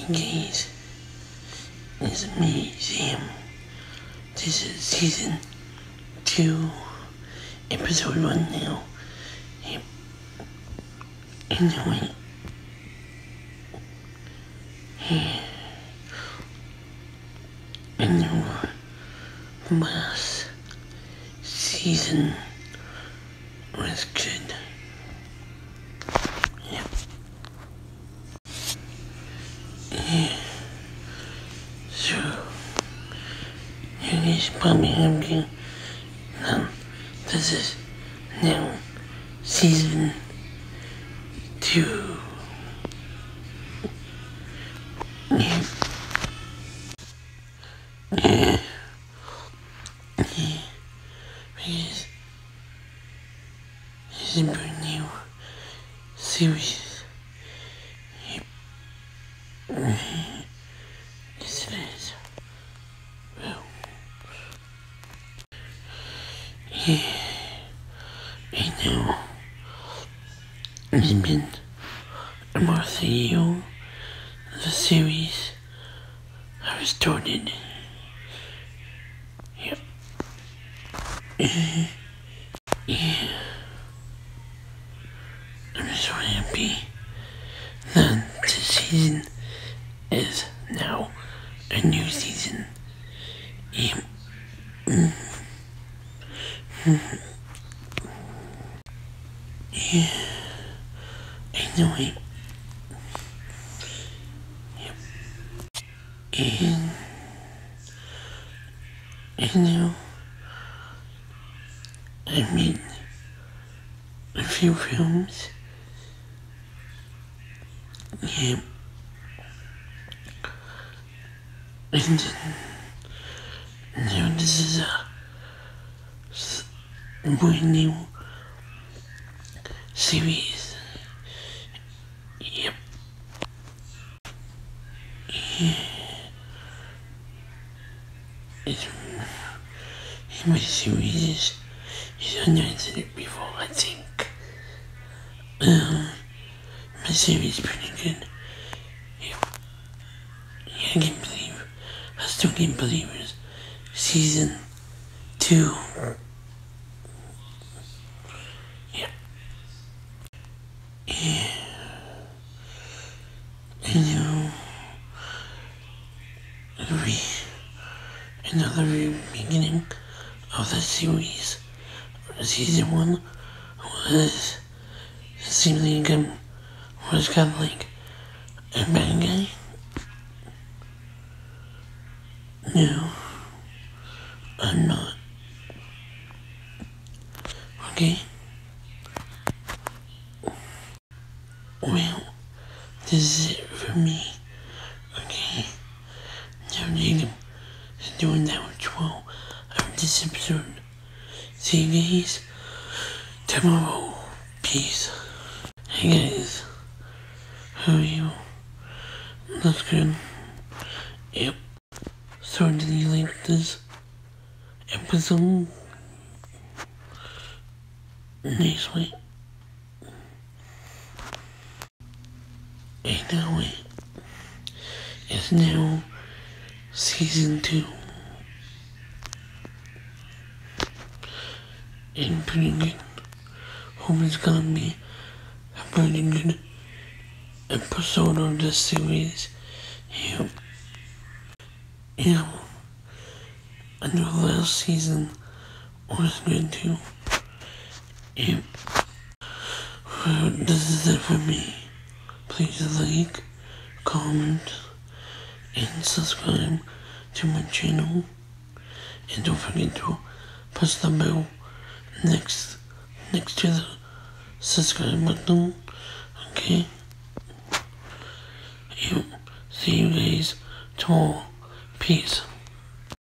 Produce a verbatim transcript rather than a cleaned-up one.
Guys, it's me, Sam. This is season two, episode one now. Yep. Anyway, yeah. And the last season was good. Yep. Yeah. So, you guys probably have been, um, this is now season two. Yeah. Yeah. Yeah. Because this is a brand new series. Yep. Yes, it is. Well, yeah, I know. It's been almost a year. The series I started. Yep. Uh, yeah. I'm so happy that this season is now a new season. Yep. Mm. Mm. Yeah. I know it. Yep. And I know I made a few films. Yep. And then now this is a brand new series. Yep. Yeah. It's, my series is, is announced it before, I think. Um, my series is pretty good. Yep. Yeah, I can't believe, I still can't believe it's season two. Yep. Yeah. I know. Re another beginning of the series. Season one was seemed like um, was kind of like a bad guy. No, I'm not. Okay. Well, this is it for me. Okay. Now Jacob is doing the outro of this episode. See you guys tomorrow. Peace. Hey guys. How are you? That's good. Yep. So did you like this episode? Nicely. I know it. It's now season two. And pretty good. Hope it's gonna be a pretty good episode of this series. Yep. You know, I know the last season was good too. Yep. Well, this is it for me. Please like, comment, and subscribe to my channel. And don't forget to press the bell next next to the subscribe button. Okay? Yep. See you guys tomorrow. Peace.